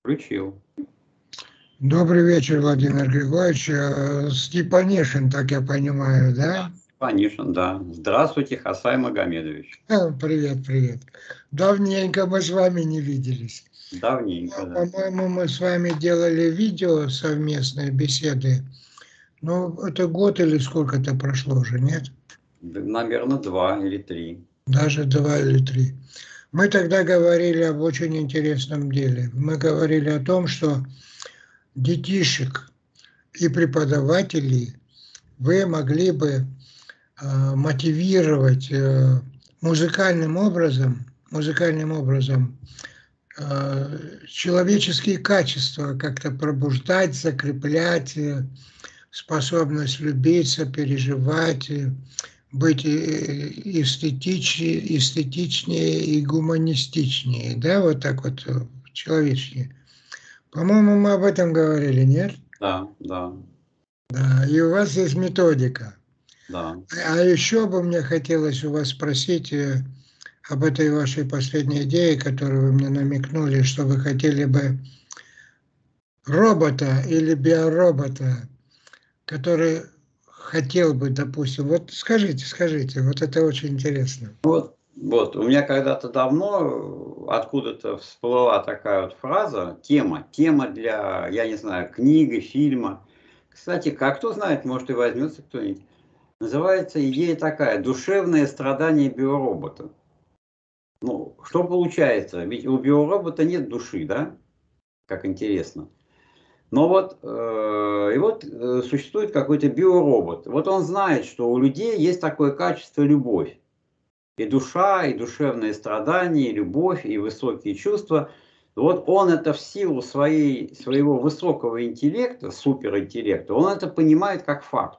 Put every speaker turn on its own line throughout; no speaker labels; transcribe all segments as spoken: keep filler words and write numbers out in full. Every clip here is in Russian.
Включил.
Добрый вечер, Владимир Григорьевич. Э, Степанишин, так я понимаю, да?
Степанишин, да. Здравствуйте, Хасай Магомедович.
Э, Привет, привет. Давненько мы с вами не виделись.
Давненько, да.
По-моему, мы с вами делали видео, совместные беседы. Ну, это год или сколько-то прошло уже, нет?
Наверное, два или три.
Даже два или три. Мы тогда говорили об очень интересном деле. Мы говорили о том, что детишек и преподавателей вы могли бы э, мотивировать э, музыкальным образом, музыкальным образом э, человеческие качества как-то пробуждать, закреплять, э, способность любить, переживать, э, быть эстетичнее, эстетичнее и гуманистичнее, да, вот так вот э, человечнее. По-моему, мы об этом говорили, нет?
Да, да,
Да, и у вас есть методика.
да.
А еще бы мне хотелось у вас спросить э, об этой вашей последней идее, которую вы мне намекнули, что вы хотели бы робота или биоробота, который хотел бы, допустим, вот скажите, скажите, вот это очень интересно.
Вот, вот, у меня когда-то давно откуда-то всплыла такая вот фраза, тема, тема для, я не знаю, книги, фильма. Кстати, как кто знает, может и возьмется кто-нибудь. Называется идея такая: душевное страдание биоробота. Ну, что получается? Ведь у биоробота нет души, да? Как интересно. Но вот, э, и вот э, существует какой-то биоробот. Вот он знает, что у людей есть такое качество — любовь. И душа, и душевные страдания, и любовь, и высокие чувства. Вот он это в силу своей, своего высокого интеллекта, суперинтеллекта, он это понимает как факт.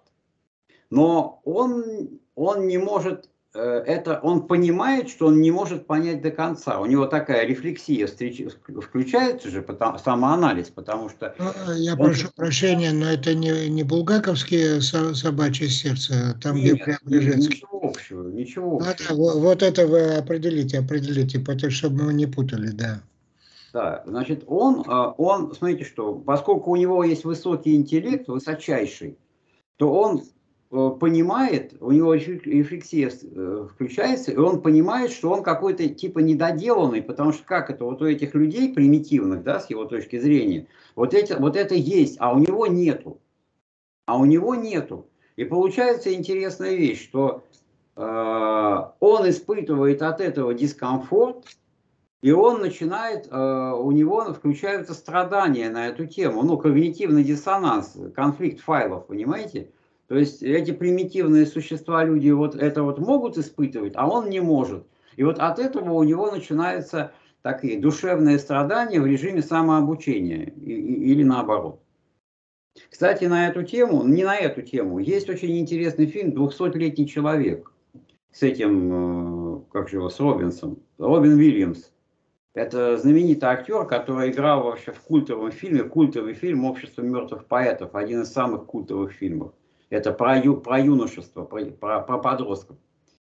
Но он, он не может, э, это, он понимает, что он не может понять до конца. У него такая рефлексия встреч, включается же, потому, самоанализ, потому что
Ну, я
он...
прошу прощения, но это не, не булгаковские со- собачье сердце, там, где
Нет,
Преображенский.
ничего общего, ничего
Ну,
общего.
да, вот, вот это вы определите, определите, потому чтобы мы не путали, да.
Да, значит, он, а, он, смотрите, что поскольку у него есть высокий интеллект, высочайший, то он э, понимает, у него рефлексия э, включается, и он понимает, что он какой-то типа недоделанный, потому что как это, вот у этих людей примитивных, да, с его точки зрения, вот, эти, вот это есть, а у него нету. А у него нету. И получается интересная вещь, что э, он испытывает от этого дискомфорт, и он начинает, э, у него включаются страдания на эту тему, ну, когнитивный диссонанс, конфликт файлов, понимаете? То есть эти примитивные существа, люди вот это вот могут испытывать, а он не может. И вот от этого у него начинаются такие душевные страдания в режиме самообучения, и, и, или наоборот. Кстати, на эту тему, не на эту тему, есть очень интересный фильм «Двухсотлетний человек» с этим, э, как же его, с Робинсом, Робин Уильямс. Это знаменитый актер, который играл вообще в культовом фильме, культовый фильм «Общество мертвых поэтов», один из самых культовых фильмов. Это про, ю, про юношество, про, про, про подростков.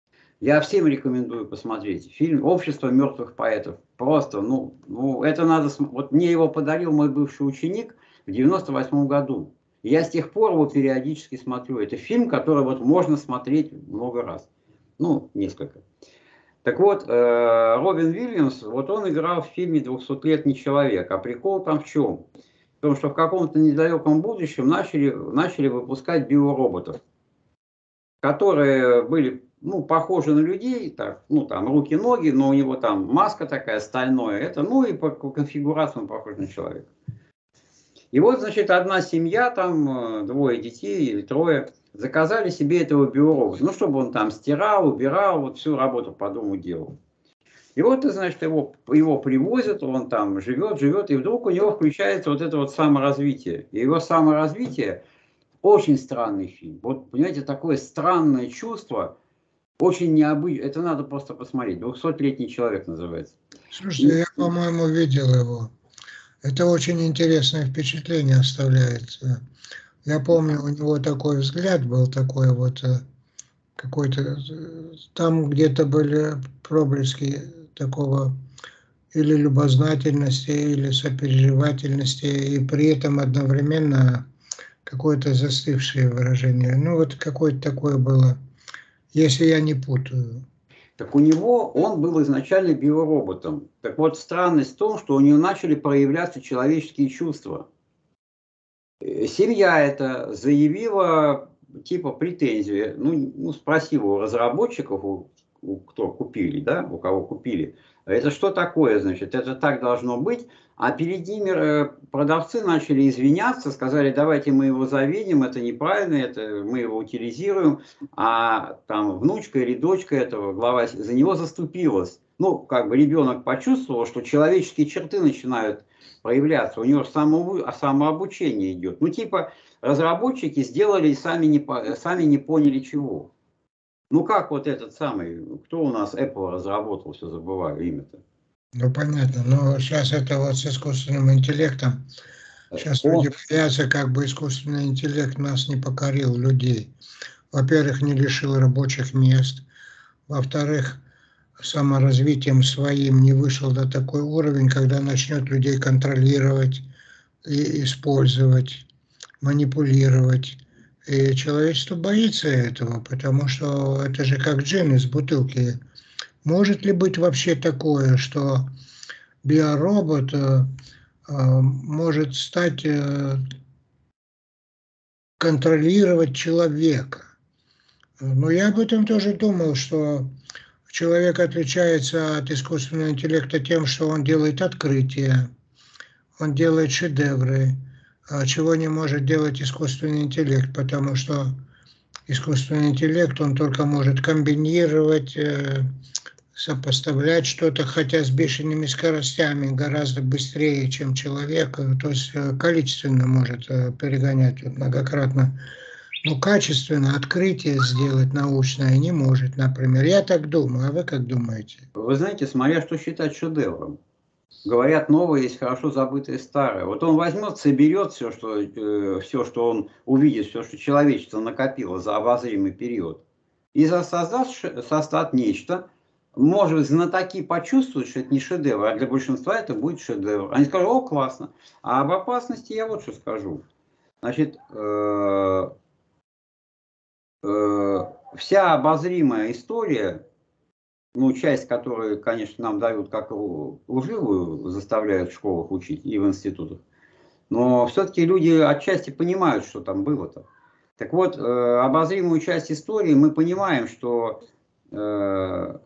Я всем рекомендую посмотреть фильм «Общество мертвых поэтов». Просто, ну, ну это надо... Вот мне его подарил мой бывший ученик в девяносто восьмом году. И я с тех пор его периодически смотрю. Это фильм, который вот можно смотреть много раз. Ну, несколько. Так вот, э, Робин Уильямс, вот он играл в фильме «Двухсотлетний человек». А прикол там в чем? В том, что в каком-то недалеком будущем начали, начали выпускать биороботов, которые были, ну, похожи на людей, так, ну, там, руки-ноги, но у него там маска такая стальная, это, ну, и по конфигурации он похож на человека. И вот, значит, одна семья, там, двое детей или трое, заказали себе этого биоробота, ну, чтобы он там стирал, убирал, вот всю работу по дому делал. И вот, значит, его, его привозят, он там живет, живет, и вдруг у него включается вот это вот саморазвитие. И его саморазвитие — очень странный фильм. Вот, понимаете, такое странное чувство, очень необычное. Это надо просто посмотреть. «Двухсотлетний человек» называется.
Слушайте, я, по-моему, видел его. Это очень интересное впечатление оставляет. Я помню, у него такой взгляд был, такой вот какой-то, там где-то были проблески такого или любознательности, или сопереживательности, и при этом одновременно какое-то застывшее выражение. Ну, вот какое-то такое было, если я не путаю.
Так у него, он был изначально биороботом. Так вот, странность в том, что у него начали проявляться человеческие чувства. Семья это заявила, типа, претензию. Ну, ну спросила у разработчиков, у, у кто купили, да, у кого купили. Это что такое, значит, это так должно быть. А перед ними продавцы начали извиняться, сказали, давайте мы его заведем, это неправильно, это мы его утилизируем. А там внучка или дочка этого глава за него заступилась. Ну, как бы ребенок почувствовал, что человеческие черты начинают проявляться, у него само, самообучение идет. Ну, типа, разработчики сделали и сами не, сами не поняли чего. Ну, как вот этот самый, кто у нас Apple разработал, все забываю имя-то.
Ну, понятно, но сейчас это вот с искусственным интеллектом, сейчас
Он...
люди боятся, как бы искусственный интеллект нас не покорил, людей. Во-первых, не лишил рабочих мест, во-вторых, саморазвитием своим не вышел до такой уровень, когда начнет людей контролировать и использовать, манипулировать. И человечество боится этого, потому что это же как джин из бутылки. Может ли быть вообще такое, что биоробот э, э, может стать э, контролировать человека? Но я об этом тоже думал, что человек отличается от искусственного интеллекта тем, что он делает открытия, он делает шедевры, чего не может делать искусственный интеллект, потому что искусственный интеллект, он только может комбинировать, сопоставлять что-то, хотя с бешеными скоростями, гораздо быстрее, чем человек, то есть количественно может перегонять многократно. Но качественно открытие сделать научное не может, например. Я так думаю, а вы как думаете?
Вы знаете, смотря что считать шедевром. Говорят, новое есть хорошо забытое старое. Вот он возьмет, соберет все, что, э, все, что он увидит, все, что человечество накопило за обозримый период, и создаст, создаст нечто. Может, знатоки почувствуют, что это не шедевр, а для большинства это будет шедевр. Они скажут, о, классно. А об опасности я вот что скажу. Значит, э, э, вся обозримая история, ну, часть, которую, конечно, нам дают как лживую, заставляют в школах учить и в институтах, но все-таки люди отчасти понимают, что там было-то. Так вот, э, обозримую часть истории мы понимаем, что э,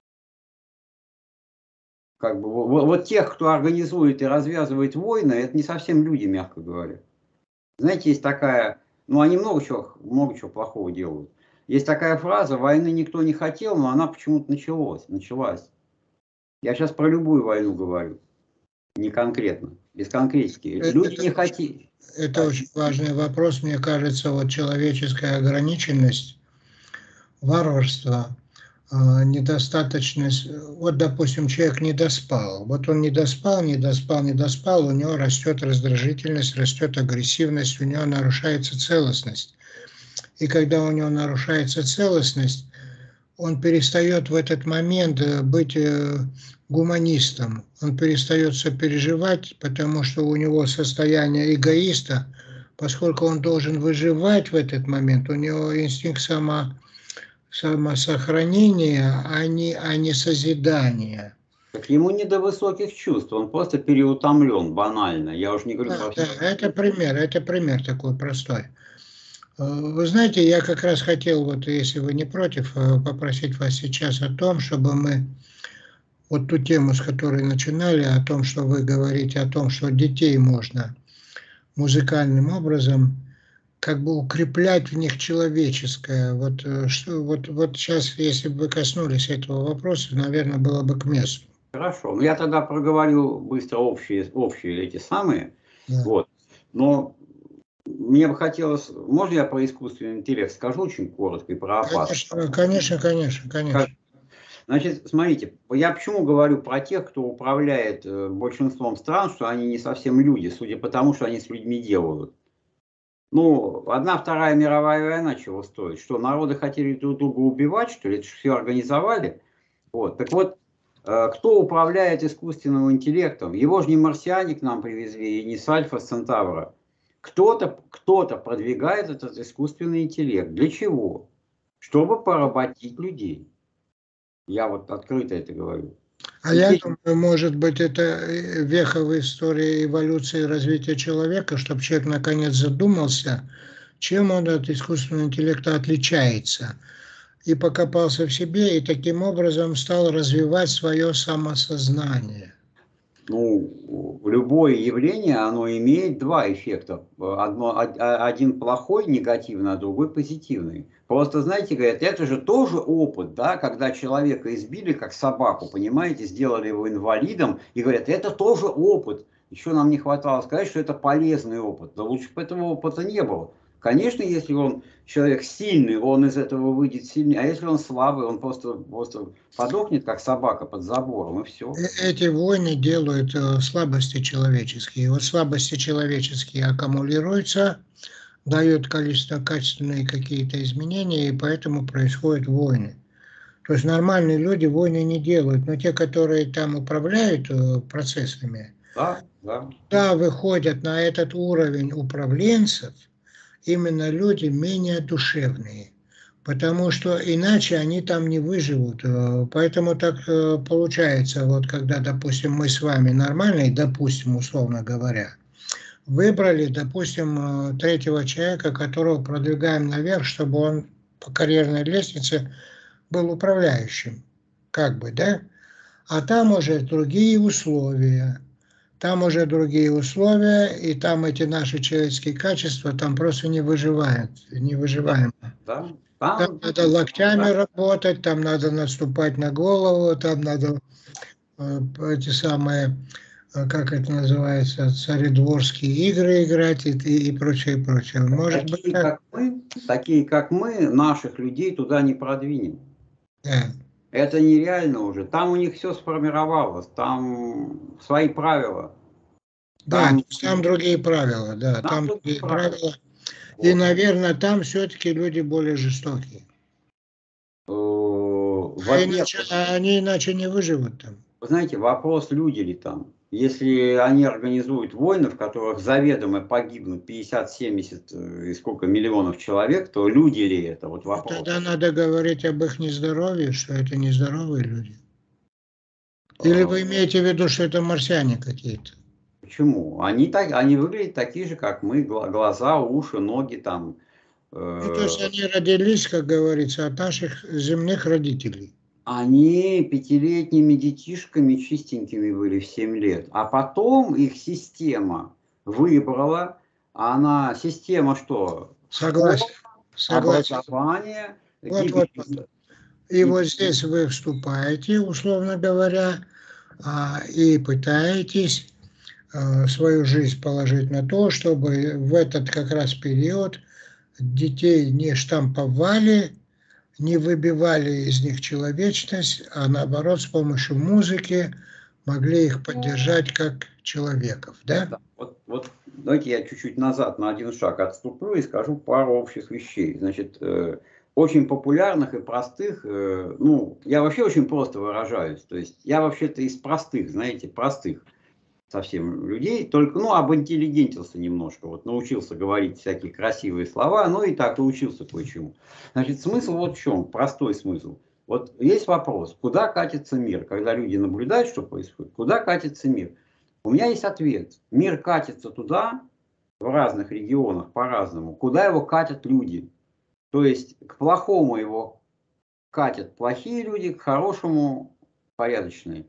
как бы, вот, вот тех, кто организует и развязывает войны, это не совсем люди, мягко говоря. Знаете, есть такая, ну они много чего, много чего плохого делают. Есть такая фраза, войны никто не хотел, но она почему-то началась, началась. Я сейчас про любую войну говорю, не конкретно, без конкретики. Люди
Это,
не хотели.
это очень важный вопрос, мне кажется, вот человеческая ограниченность, варварство, недостаточность. Вот, допустим, человек не доспал. Вот он не доспал, не доспал, не доспал, у него растет раздражительность, растет агрессивность, у него нарушается целостность. И когда у него нарушается целостность, он перестает в этот момент быть гуманистом, он перестает сопереживать, потому что у него состояние эгоиста, поскольку он должен выживать в этот момент, у него инстинкт само, самосохранения, а не, а не созидания.
Так ему не до высоких чувств, он просто переутомлен, банально. Я уже не говорю
Да,
про
да,
все.
это пример, это пример такой простой. Вы знаете, я как раз хотел, вот если вы не против, попросить вас сейчас о том, чтобы мы вот ту тему, с которой начинали, о том, что вы говорите, о том, что детей можно музыкальным образом как бы укреплять в них человеческое. Вот, что, вот, вот сейчас, если бы вы коснулись этого вопроса, наверное, было бы к месту.
Хорошо, ну я тогда проговорю быстро общие, общие эти самые.
Да.
Вот. Но мне бы хотелось, можно я про искусственный интеллект скажу очень коротко и про опасность?
Конечно, конечно, конечно, конечно.
Значит, смотрите, я почему говорю про тех, кто управляет большинством стран, что они не совсем люди, судя по тому, что они с людьми делают. Ну, одна Вторая мировая война чего стоит? Что, народы хотели друг друга убивать, что ли? Это все организовали? Вот, так вот, кто управляет искусственным интеллектом? Его же не марсиане к нам привезли, и не с Альфа Центавра. Кто-то кто-то продвигает этот искусственный интеллект. Для чего? Чтобы поработить людей. Я вот открыто это говорю.
А я думаю, может быть, это веха в истории эволюции и развития человека, чтобы человек наконец задумался, чем он от искусственного интеллекта отличается. И покопался в себе, и таким образом стал развивать свое самосознание.
Ну, любое явление, оно имеет два эффекта. Одно, один плохой, негативный, а другой позитивный. Просто, знаете, говорят, это же тоже опыт, да, когда человека избили, как собаку, понимаете, сделали его инвалидом, и говорят, это тоже опыт. Еще нам не хватало сказать, что это полезный опыт. Да лучше бы этого опыта не было. Конечно, если он человек сильный, он из этого выйдет сильнее, а если он слабый, он просто, просто подохнет, как собака под забором, и все.
Эти войны делают слабости человеческие. Вот слабости человеческие аккумулируются, дают количество, качественные какие-то изменения, и поэтому происходят войны. То есть нормальные люди войны не делают, но те, которые там управляют процессами,
да, да.
да, выходят на этот уровень управленцев, именно люди менее душевные, потому что иначе они там не выживут. Поэтому так получается, вот когда, допустим, мы с вами нормальные, допустим, условно говоря, выбрали, допустим, третьего человека, которого продвигаем наверх, чтобы он по карьерной лестнице был управляющим, как бы, да? А там уже другие условия. Там уже другие условия, и там эти наши человеческие качества там просто не выживают, не выживаем.
Да,
да. Там, там надо локтями да. работать, там надо наступать на голову, там надо э, эти самые, э, как это называется, царедворские игры играть и, и, и прочее, прочее. Может
такие,
быть, так...
как мы, такие, как мы, наших людей туда не продвинем.
Да.
Это нереально уже. Там у них все сформировалось, там свои правила.
Там, да, там другие правила, да, там, там другие правила. правила. Вот. И, наверное, там все-таки люди более жестокие. А иначе, они иначе не выживут там.
Вы знаете, вопрос, люди ли там. Если они организуют войны, в которых заведомо погибнут пятьдесят-семьдесят и сколько миллионов человек, то люди ли это? Вот вопрос.
Тогда надо говорить об их нездоровье, что это нездоровые люди. Или вы имеете в виду, что это марсиане какие-то?
Почему? Они, так, они выглядят такие же, как мы, глаза, уши, ноги там.
Э... Ну, то есть они родились, как говорится, от наших земных родителей.
Они пятилетними детишками чистенькими были в семь лет. А потом их система выбрала. Она, система что?
Согласен. Согласен.
Образование.
Вот, вот, вот. И вот здесь вы вступаете, условно говоря, и пытаетесь свою жизнь положить на то, чтобы в этот как раз период детей не штамповали, не выбивали из них человечность, а наоборот с помощью музыки могли их поддержать как человеков, да?
Да, вот, вот давайте я чуть-чуть назад на один шаг отступлю и скажу пару общих вещей. Значит, э, очень популярных и простых, э, ну, я вообще очень просто выражаюсь, то есть я вообще-то из простых, знаете, простых совсем людей, только, ну, обинтеллигентился немножко, вот научился говорить всякие красивые слова, ну и так научился кое-чему. Значит, смысл вот в чем, простой смысл. Вот есть вопрос, куда катится мир, когда люди наблюдают, что происходит, куда катится мир? У меня есть ответ. Мир катится туда, в разных регионах по-разному, куда его катят люди. То есть к плохому его катят плохие люди, к хорошему порядочные.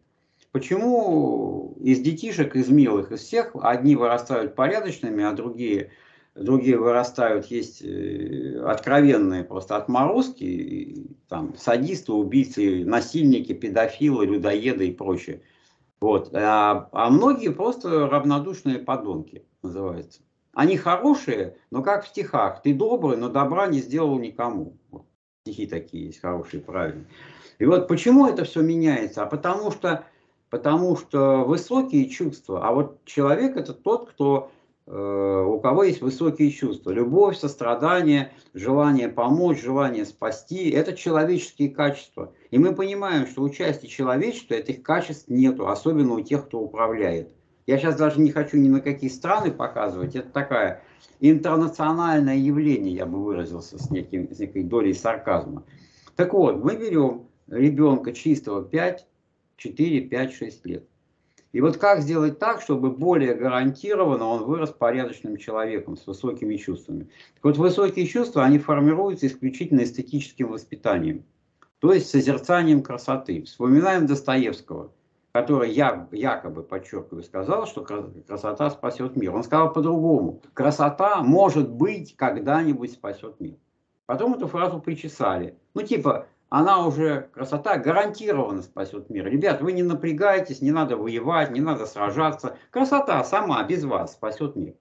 Почему из детишек, из милых, из всех, одни вырастают порядочными, а другие, другие вырастают, есть откровенные просто отморозки, там, садисты, убийцы, насильники, педофилы, людоеды и прочее. Вот. А, а многие просто равнодушные подонки, называется. Они хорошие, но как в стихах. Ты добрый, но добра не сделал никому. Вот. Стихи такие есть, хорошие, правильные. И вот почему это все меняется? А потому что, потому что высокие чувства. А вот человек это тот, кто у кого есть высокие чувства. Любовь, сострадание, желание помочь, желание спасти – это человеческие качества. И мы понимаем, что у части человечества этих качеств нету, особенно у тех, кто управляет. Я сейчас даже не хочу ни на какие страны показывать. Это такое интернациональное явление, я бы выразился с, неким, с некой долей сарказма. Так вот, мы берем ребенка чистого пять, четыре, пять, шесть лет. И вот как сделать так, чтобы более гарантированно он вырос порядочным человеком с высокими чувствами? Так вот, высокие чувства, они формируются исключительно эстетическим воспитанием, то есть созерцанием красоты. Вспоминаем Достоевского, который я, якобы, подчеркиваю, сказал, что красота спасет мир. Он сказал по-другому. Красота, может быть, когда-нибудь спасет мир. Потом эту фразу причесали. Ну, типа... Она уже, красота, гарантированно спасет мир. Ребят, вы не напрягайтесь, не надо воевать, не надо сражаться. Красота сама, без вас, спасет мир.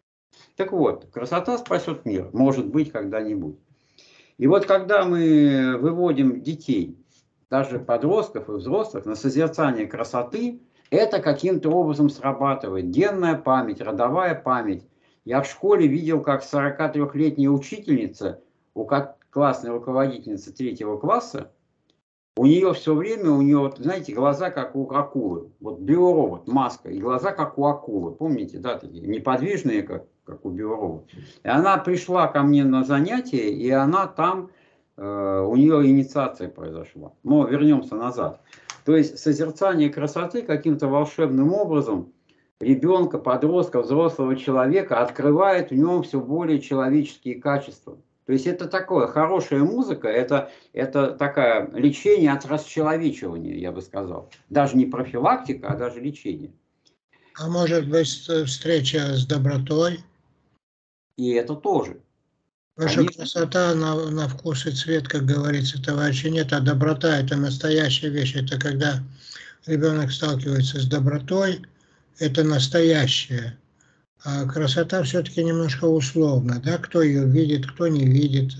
Так вот, красота спасет мир, может быть, когда-нибудь. И вот когда мы выводим детей, даже подростков и взрослых, на созерцание красоты, это каким-то образом срабатывает. Генная память, родовая память. Я в школе видел, как сорокатрёхлетняя учительница, у которой классная руководительница третьего класса, у нее все время, у нее, вот, знаете, глаза как у акулы. Вот биоробот, маска, и глаза как у акулы. Помните, да, такие неподвижные, как, как у биоробота. И она пришла ко мне на занятие, и она там, э, у нее инициация произошла. Но вернемся назад. То есть созерцание красоты каким-то волшебным образом ребенка, подростка, взрослого человека открывает в нем все более человеческие качества. То есть это такое, хорошая музыка, это, это такое лечение от расчеловечивания, я бы сказал. Даже не профилактика, а даже лечение.
А может быть встреча с добротой?
И это тоже.
Потому что красота на, на вкус и цвет, как говорится, товарищи, нет, а доброта – это настоящая вещь. Это когда ребенок сталкивается с добротой, это настоящее. А красота все-таки немножко условна, да, кто ее видит, кто не видит.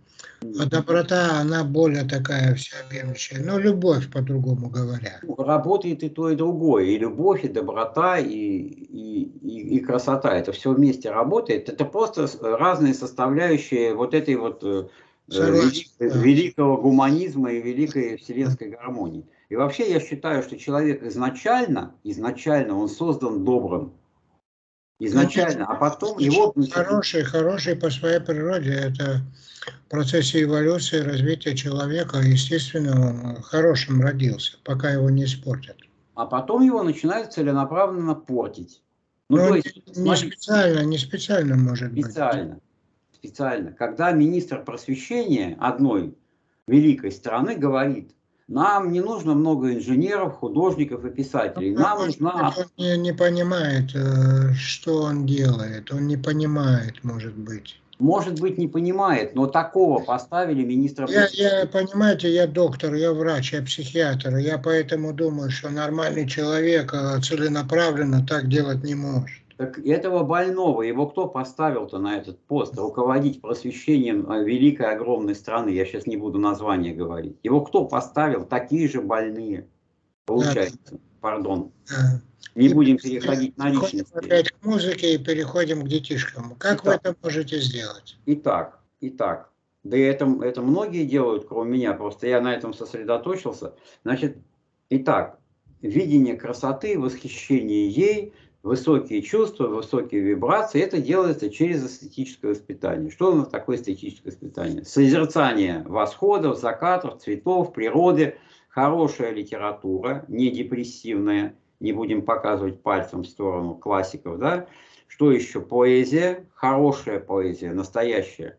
А доброта, она более такая всеобъемлющая. Ну, любовь, по-другому говоря.
Работает и то, и другое. И любовь, и доброта, и, и, и, и красота. Это все вместе работает. Это просто разные составляющие вот этой вот Согласен, велик, да. великого гуманизма и великой вселенской гармонии. И вообще я считаю, что человек изначально, изначально он создан добрым. Изначально, а потом его...
Хороший, хороший по своей природе, это в процессе эволюции, развития человека, естественно, он хорошим родился, пока его не испортят.
А потом его начинают целенаправленно портить.
Ну, то есть, не, не специально, не специально, может
специально,
быть.
Специально, специально. Когда министр просвещения одной великой страны говорит, нам не нужно много инженеров, художников и писателей.
Ну,
нам нужна...
Он не, не понимает, что он делает. Он не понимает, может быть.
Может быть, не понимает, но такого поставили министра
я, я, понимаете, я доктор, я врач, я психиатр. Я поэтому думаю, что нормальный человек целенаправленно так делать не может.
Так этого больного, его кто поставил-то на этот пост, руководить просвещением великой огромной страны, я сейчас не буду название говорить. Его кто поставил? Такие же больные, получается, да. Пардон. Да. Не и будем переходить на личности.
Опять к музыке и переходим к детишкам. Как итак, вы это можете сделать?
Итак, итак, да и это, это многие делают, кроме меня, просто я на этом сосредоточился. Значит, итак, видение красоты, восхищение ей, высокие чувства, высокие вибрации, это делается через эстетическое воспитание. Что у нас такое эстетическое воспитание? Созерцание восходов, закатов, цветов, природы, хорошая литература, не депрессивная, не будем показывать пальцем в сторону классиков, да? Что еще? Поэзия, хорошая поэзия, настоящая.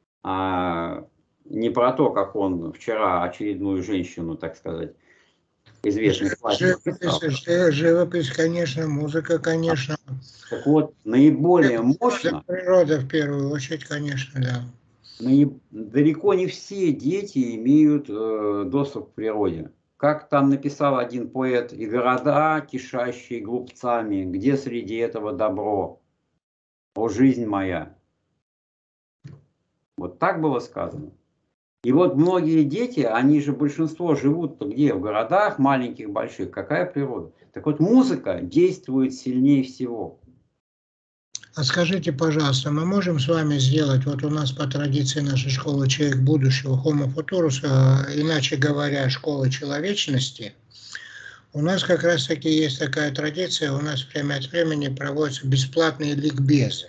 А не про то, как он вчера очередную женщину, так сказать, известных классиков писал.
Живопись, живопись, конечно, музыка, конечно.
Так вот, наиболее мощно...
Природа в первую очередь, конечно, да.
Наиб... Далеко не все дети имеют э, доступ к природе. Как там написал один поэт, и города, кишащие глупцами, где среди этого добро? О, жизнь моя. Вот так было сказано. И вот многие дети, они же большинство живут где? В городах маленьких, больших. Какая природа? Так вот, музыка действует сильнее всего.
А скажите, пожалуйста, мы можем с вами сделать, вот у нас по традиции нашей школы «Человек будущего» Homo Futurus, иначе говоря, школа человечности, у нас как раз таки есть такая традиция, у нас время от времени проводятся бесплатные ликбезы.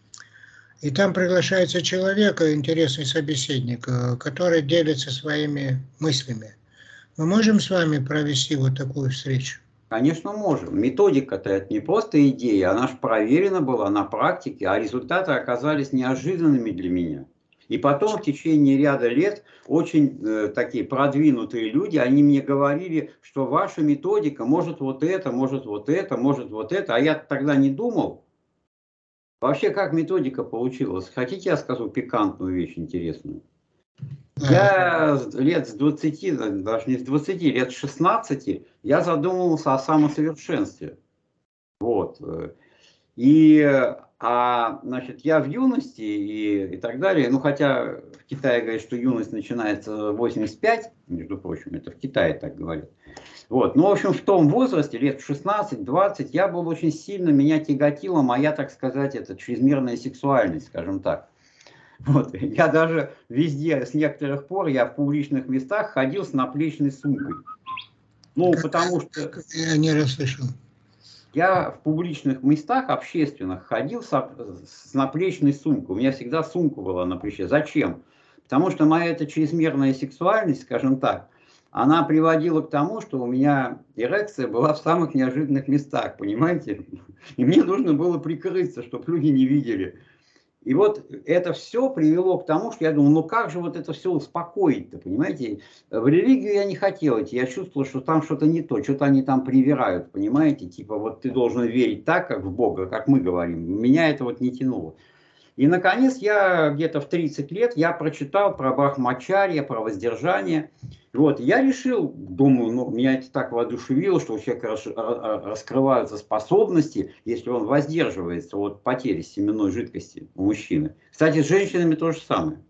И там приглашается человек, интересный собеседник, который делится своими мыслями. Мы можем с вами провести вот такую встречу?
Конечно, можем. Методика-то это не просто идея, она же проверена была на практике, а результаты оказались неожиданными для меня. И потом в течение ряда лет очень э, такие продвинутые люди, они мне говорили, что ваша методика может вот это, может вот это, может вот это. А я тогда не думал. Вообще, как методика получилась? Хотите, я скажу пикантную вещь интересную? Я лет с двадцати, даже не с двадцати, лет с шестнадцати, я задумывался о самосовершенстве. Вот. И, а, значит, я в юности и, и так далее, ну, хотя в Китае говорят, что юность начинается в восемьдесят пять, между прочим, это в Китае так говорят. Вот. Ну, в общем, в том возрасте, лет в шестнадцать-двадцать, я был очень сильно, меня тяготила моя, так сказать, это чрезмерная сексуальность, скажем так. Вот. Я даже везде, с некоторых пор, я в публичных местах ходил с наплечной сумкой. Ну, как, потому что...
Я не расслышал.
Я в публичных местах общественных ходил с, с наплечной сумкой. У меня всегда сумка была на плече. Зачем? Потому что моя эта чрезмерная сексуальность, скажем так, она приводила к тому, что у меня эрекция была в самых неожиданных местах, понимаете? И мне нужно было прикрыться, чтобы люди не видели. И вот это все привело к тому, что я думал, ну как же вот это все успокоить-то, понимаете? В религию я не хотел идти, я чувствовал, что там что-то не то, что-то они там привирают, понимаете? Типа вот ты должен верить так, как в Бога, как мы говорим. Меня это вот не тянуло. И, наконец, я где-то в тридцать лет, я прочитал про брахмачарья, про воздержание. Вот, я решил, думаю, ну, меня это так воодушевило, что у человека раскрываются способности, если он воздерживается от потери семенной жидкости у мужчины. Кстати, с женщинами то же самое.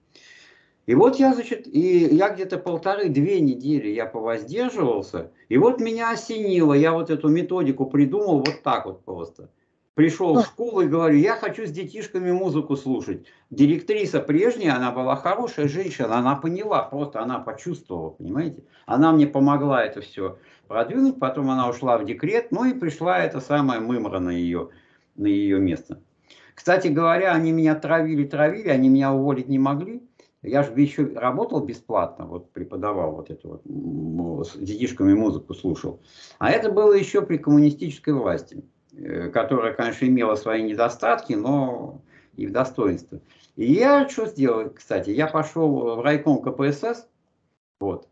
И вот я, значит, и я где-то полторы-две недели я повоздерживался, и вот меня осенило, я вот эту методику придумал вот так вот просто. Пришел в школу и говорю, я хочу с детишками музыку слушать. Директриса прежняя, она была хорошая женщина, она поняла, просто она почувствовала, понимаете? Она мне помогла это все продвинуть, потом она ушла в декрет, ну и пришла эта самая мымра на ее, на ее место. Кстати говоря, они меня травили, травили, они меня уволить не могли. Я же еще работал бесплатно, вот преподавал вот это вот, с детишками музыку слушал. А это было еще при коммунистической власти, которая, конечно, имела свои недостатки, но и в достоинстве. И я что сделал, кстати, я пошел в райком ка пэ эс эс, вот,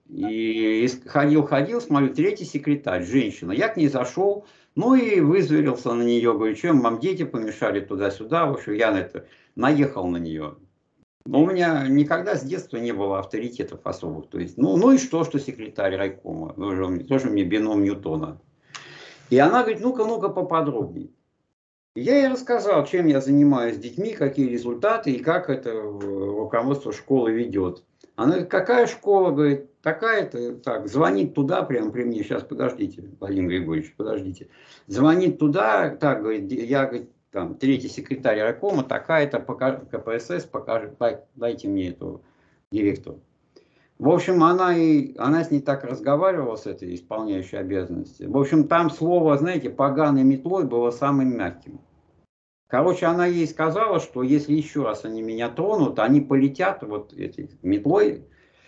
и ходил-ходил, смотрю, третий секретарь, женщина. Я к ней зашел, ну и вызверился на нее, говорю, чем вам дети помешали туда-сюда, в общем, я на это наехал на нее. Но у меня никогда с детства не было авторитетов особых, то есть, ну, ну и что, что секретарь райкома, тоже мне бином Ньютона. И она говорит, ну-ка, ну-ка поподробнее. И я ей рассказал, чем я занимаюсь с детьми, какие результаты и как это руководство школы ведет. Она говорит, какая школа? Говорит, такая-то, так, звонит туда, прямо при мне, сейчас, подождите, Владимир Григорьевич, подождите. Звонит туда, так, говорит, я, говорит, там, третий секретарь райкома, такая-то, ка пэ эс эс, покажи, дайте мне эту директору. В общем, она, и, она с ней так разговаривала, с этой исполняющей обязанности. В общем, там слово, знаете, поганой метлой было самым мягким. Короче, она ей сказала, что если еще раз они меня тронут, они полетят вот этой метлой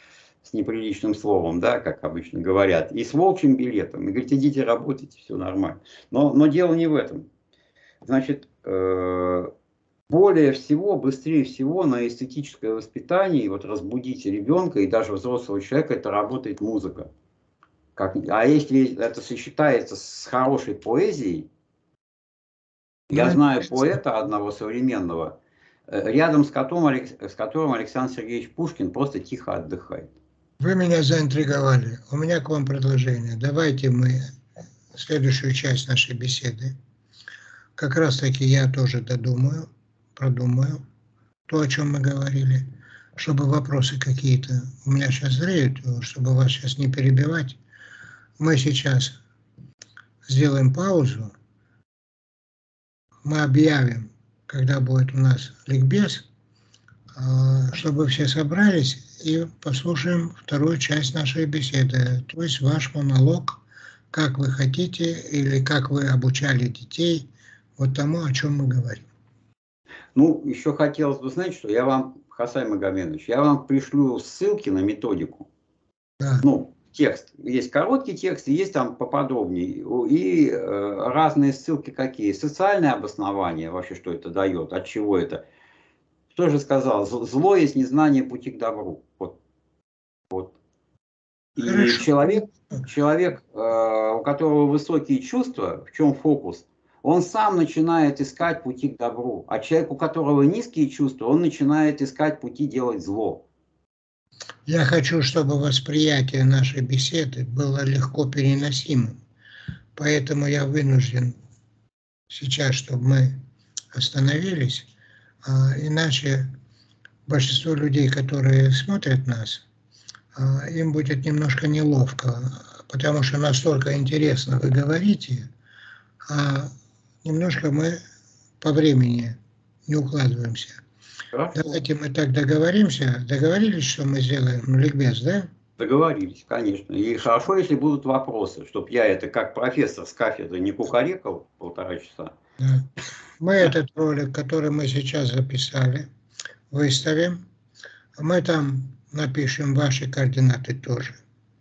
с неприличным словом, да, как обычно говорят, и с волчьим билетом. И говорит, идите работайте, все нормально. Но, но дело не в этом. Значит, э более всего, быстрее всего на эстетическое воспитание, и вот разбудить ребенка и даже взрослого человека, это работает музыка. Как, а если это сочетается с хорошей поэзией, я знаю поэта одного современного, рядом с которым, с которым Александр Сергеевич Пушкин просто тихо отдыхает.
Вы меня заинтриговали. У меня к вам предложение. Давайте мы следующую часть нашей беседы. Как раз таки я тоже додумаю. Продумаю то, о чем мы говорили, чтобы вопросы какие-то у меня сейчас зреют, чтобы вас сейчас не перебивать. Мы сейчас сделаем паузу, мы объявим когда будет у нас ликбез, чтобы все собрались и послушаем вторую часть нашей беседы, то есть ваш монолог, как вы хотите или как вы обучали детей вот тому, о чем мы говорим.
Ну, еще хотелось бы, знаете, что я вам, Хасай Магомедович, я вам пришлю ссылки на методику.
Да.
Ну, текст. Есть короткий текст, есть там поподробнее. И э, разные ссылки какие. Социальное обоснование, вообще, что это дает, от чего это. Кто же сказал, зло есть незнание пути к добру. Вот. Вот. И
Хорошо.
человек, человек э, у которого высокие чувства, в чем фокус, он сам начинает искать пути к добру. А человек, у которого низкие чувства, он начинает искать пути делать зло.
Я хочу, чтобы восприятие нашей беседы было легко переносимым. Поэтому я вынужден сейчас, чтобы мы остановились, иначе большинство людей, которые смотрят нас, им будет немножко неловко, потому что настолько интересно вы говорите, а немножко мы по времени не укладываемся. Хорошо. Давайте мы так договоримся. Договорились, что мы сделаем ликбез, да?
Договорились, конечно. И хорошо, если будут вопросы, чтобы я это как профессор с кафедры не кукарекал полтора часа.
Да. Мы этот ролик, который мы сейчас записали, выставим. Мы там напишем ваши координаты тоже.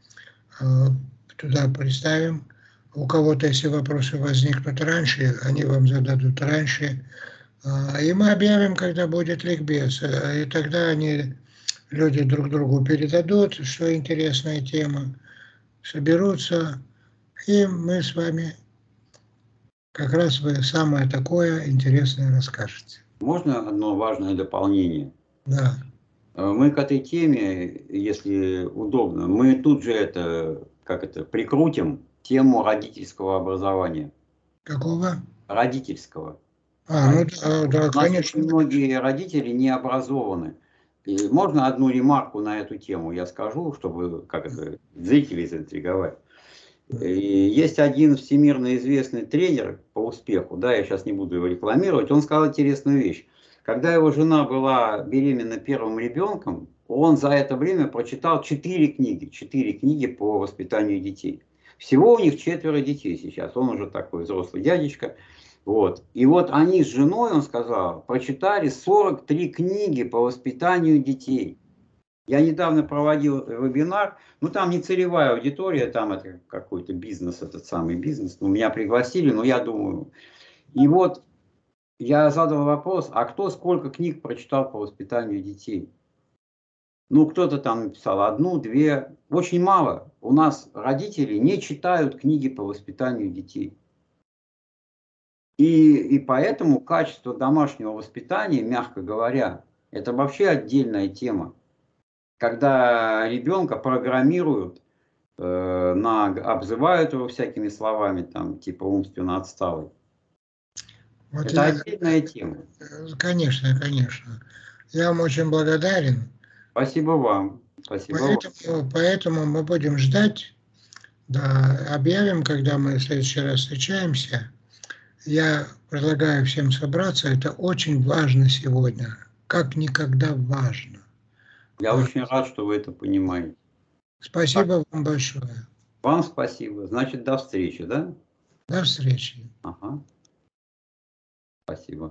Туда представим. У кого-то, если вопросы возникнут раньше, они вам зададут раньше. И мы объявим, когда будет ликбез. И тогда они, люди друг другу передадут, что интересная тема, соберутся, и мы с вами как раз вы самое такое интересное расскажете.
Можно одно важное дополнение?
Да.
Мы к этой теме, если удобно, мы тут же это, как это, прикрутим тему родительского образования.
Какого?
Родительского.
А, ну да, да,
У
конечно.
нас очень многие родители не образованы. И можно одну ремарку на эту тему я скажу, чтобы как это, зрителей заинтриговать. И есть один всемирно известный тренер по успеху, да, я сейчас не буду его рекламировать, он сказал интересную вещь. Когда его жена была беременна первым ребенком, он за это время прочитал четыре книги, четыре книги по воспитанию детей. Всего у них четверо детей сейчас, он уже такой взрослый дядечка. Вот. И вот они с женой, он сказал, прочитали сорок три книги по воспитанию детей. Я недавно проводил вебинар, ну там не целевая аудитория, там это какой-то бизнес, этот самый бизнес. Ну, меня пригласили, но я думаю. И вот я задал вопрос, а кто сколько книг прочитал по воспитанию детей? Ну, кто-то там написал одну, две. Очень мало. У нас родители не читают книги по воспитанию детей. И, и поэтому качество домашнего воспитания, мягко говоря, это вообще отдельная тема. Когда ребенка программируют, э, на, обзывают его всякими словами, там, типа умственно отсталый. Вот это я, отдельная тема.
Конечно, конечно. Я вам очень благодарен.
Спасибо вам. Спасибо
поэтому,
вам.
поэтому мы будем ждать, да, объявим, когда мы в следующий раз встречаемся. Я предлагаю всем собраться, это очень важно сегодня, как никогда важно.
Я а. очень рад, что вы это понимаете.
Спасибо так. Вам большое.
Вам спасибо. Значит, до встречи, да?
До встречи.
Ага. Спасибо.